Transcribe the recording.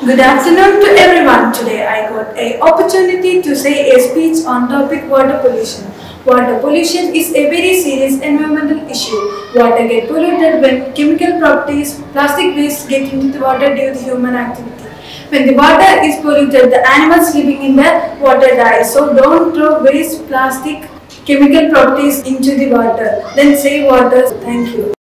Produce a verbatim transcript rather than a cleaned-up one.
Good afternoon to everyone. Today I got a opportunity to say a speech on topic water pollution. Water pollution is a very serious environmental issue. Water gets polluted when chemical properties, plastic waste get into the water due to human activity. When the water is polluted, the animals living in the water die. So don't throw waste, plastic, chemical properties into the water. Then save water. Thank you.